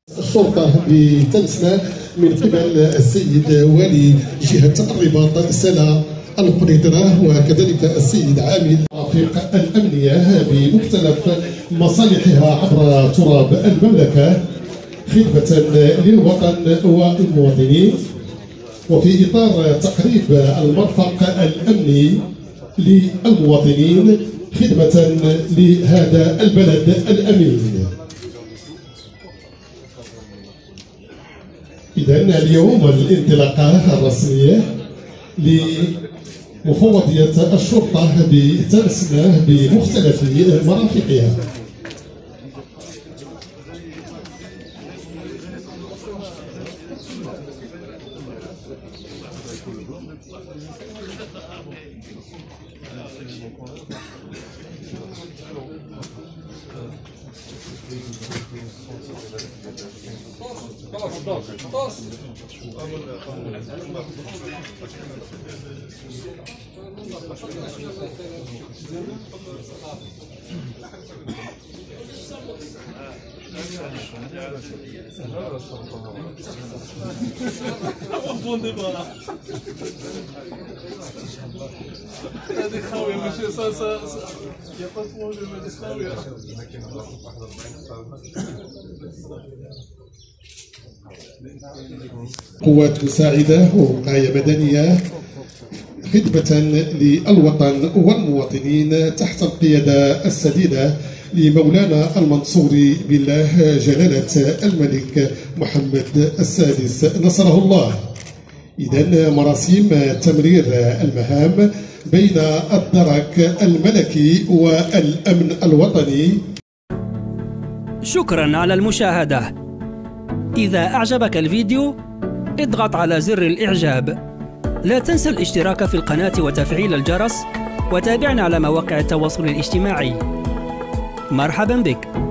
الشرطة بتنسنا من قبل السيد والي جهة الرباط سلا القنيطرة، وكذلك السيد عامل الرفيق الأمنية بمختلف مصالحها عبر تراب المملكة خدمة للوطن والمواطنين، وفي إطار تقريب المرفق الأمني للمواطنين خدمة لهذا البلد الأمين. إذن اليوم الانطلاقة الرسمية لمفوضية الشرطة بتنسنا بمختلف مرافقها. قوات مساعدة ووقاية مدنية خدمة للوطن والمواطنين تحت القيادة السديدة لمولانا المنصور بالله جلالة الملك محمد السادس نصره الله. إذن مراسيم تمرير المهام بين الدرك الملكي والأمن الوطني. شكرا على المشاهدة. إذا أعجبك الفيديو اضغط على زر الإعجاب. لا تنسى الاشتراك في القناة وتفعيل الجرس، وتابعنا على مواقع التواصل الاجتماعي. مرحبا بك.